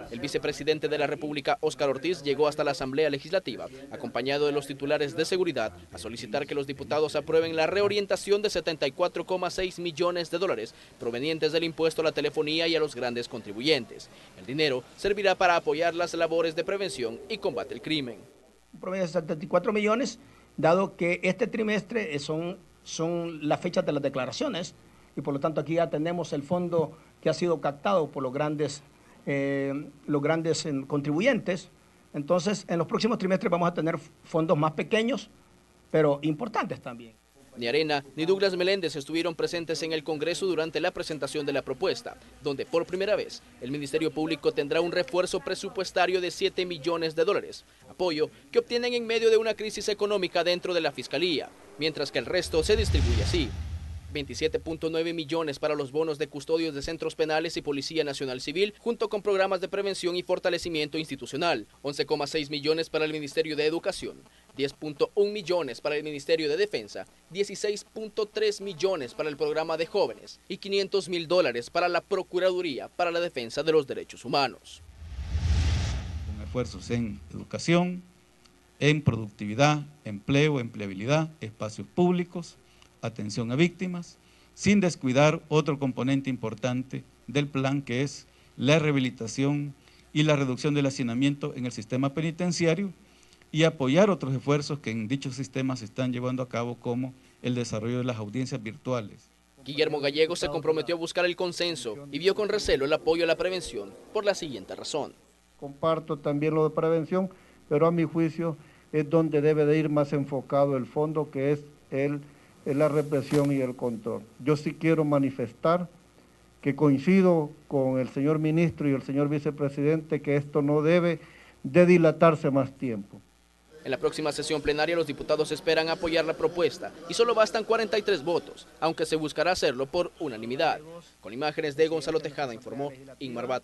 El vicepresidente de la República, Óscar Ortiz, llegó hasta la Asamblea Legislativa, acompañado de los titulares de seguridad, a solicitar que los diputados aprueben la reorientación de 74,6 millones de dólares provenientes del impuesto a la telefonía y a los grandes contribuyentes. El dinero servirá para apoyar las labores de prevención y combate al crimen. Un promedio de 74 millones, dado que este trimestre son las fechas de las declaraciones, y por lo tanto aquí ya tenemos el fondo que ha sido captado por los grandes contribuyentes. Entonces, en los próximos trimestres vamos a tener fondos más pequeños, pero importantes también. Ni Arena ni Douglas Meléndez estuvieron presentes en el Congreso durante la presentación de la propuesta, donde por primera vez el Ministerio Público tendrá un refuerzo presupuestario de 7 millones de dólares, apoyo que obtienen en medio de una crisis económica dentro de la Fiscalía, mientras que el resto se distribuye así. 27.9 millones para los bonos de custodios de centros penales y Policía Nacional Civil, junto con programas de prevención y fortalecimiento institucional. 11,6 millones para el Ministerio de Educación, 10.1 millones para el Ministerio de Defensa, 16.3 millones para el programa de jóvenes y $500.000 para la Procuraduría para la Defensa de los Derechos Humanos. Con esfuerzos en educación, en productividad, empleo, empleabilidad, espacios públicos, atención a víctimas, sin descuidar otro componente importante del plan, que es la rehabilitación y la reducción del hacinamiento en el sistema penitenciario, y apoyar otros esfuerzos que en dichos sistemas se están llevando a cabo, como el desarrollo de las audiencias virtuales. Guillermo Gallego se comprometió a buscar el consenso y vio con recelo el apoyo a la prevención por la siguiente razón. Comparto también lo de prevención, pero a mi juicio es donde debe de ir más enfocado el fondo, que es la represión y el control. Yo sí quiero manifestar que coincido con el señor ministro y el señor vicepresidente que esto no debe de dilatarse más tiempo. En la próxima sesión plenaria los diputados esperan apoyar la propuesta y solo bastan 43 votos, aunque se buscará hacerlo por unanimidad. Con imágenes de Gonzalo Tejada, informó Inmar Bat.